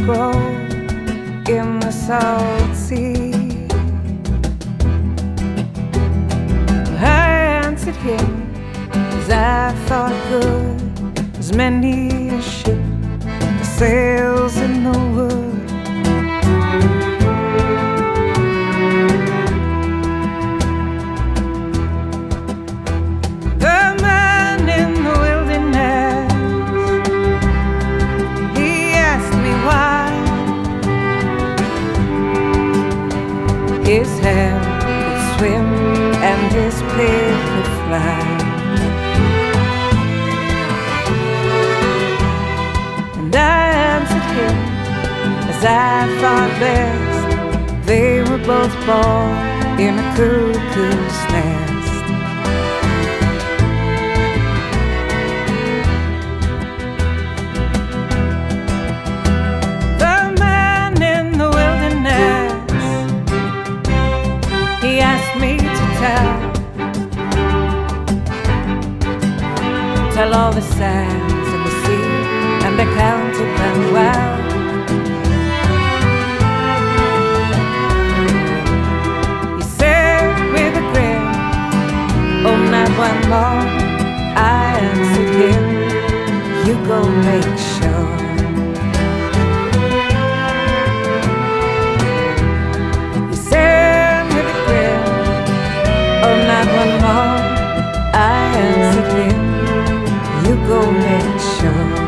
grow in the salt sea. I answered him as I thought good, as many a ship that sails in the wood. The man in the wilderness, he asked me why his hand could swim and his pig could fly. And I answered him as I thought best. They were both born in a cuckoo's nest. The man in the wilderness, he asked me to tell all the sands in the sea, and I counted them well. He said with a grin, oh, not one more. I answered him, you go make sure. He said with a grin, oh, not one more. I answered him, you go make sure.